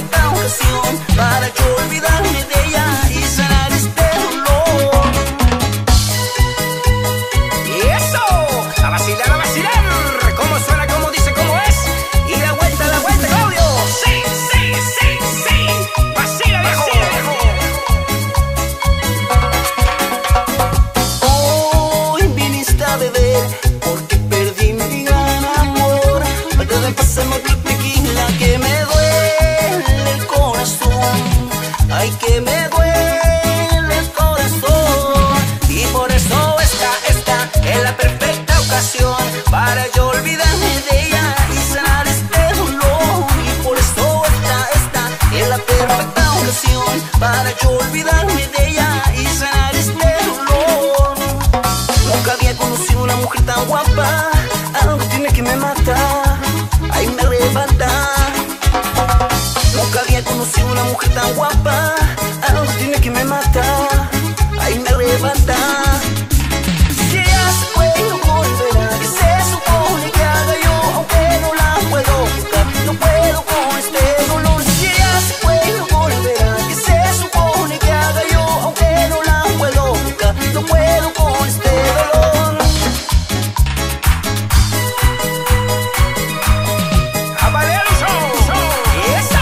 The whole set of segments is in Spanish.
perfecta ocasión para yo olvidarme de ella y sanar este dolor. Y eso, a vacilar, a vacilar. ¿Cómo suena? ¿Cómo dice? ¿Cómo es? Y la vuelta, Claudio. Sí, sí, sí, sí. Vacila, viejo. Hoy viniste a beber porque perdí mi gran amor. Falta de pasarme otro tequila que me duele el corazón. Ay, que me duele el corazón. Y por eso esta es la perfecta ocasión para yo olvidarme de ella y sanar este dolor. Y por eso esta es la perfecta ocasión para yo olvidarme de ella y sanar este dolor. Nunca había conocido una mujer tan guapa, algo tiene que me matar, ay me arrebata. Nunca había conocido una mujer tan guapa, algo tiene que me matar, ay me arrebata. Si ella se fue no volverá, que se supone que haga yo, aunque no la puedo buscar, no puedo con este dolor. Si ella se fue no volverá, que se supone que haga yo, aunque no la puedo buscar, no puedo con este dolor. A bailar un show. Y eso.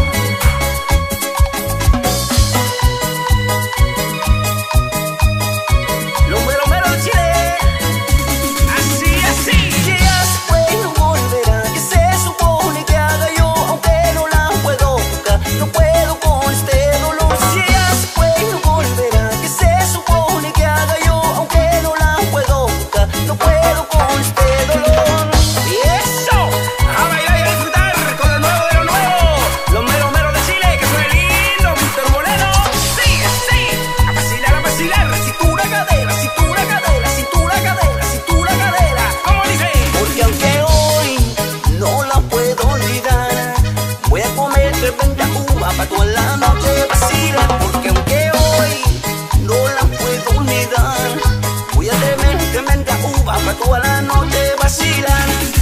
Los meros de Chile. Así, así. Si ella se fue no volverá, que se supone que haga yo, aunque no la puedo buscar, no puedo con este dolor. Si ella se fue no volverá, que se supone que haga yo, aunque no la puedo buscar, no puedo con este dolor. Y eso. A bailar y a disfrutar con el nuevo de lo nuevo. Los meros de Chile, que suena lindo, Víctor Moreno. Sí, sí. A vacilar, a vacilar. Cintura, cadera, cintura, cadera, cintura, cadera, cintura, cadera. ¿Cómo dice? Porque aunque hoy no la puedo olvidar, voy a comer tremenda uva para toda la noche vacilar. Porque aunque hoy no la puedo olvidar, voy a comer tremenda uva para toda la noche vacilar.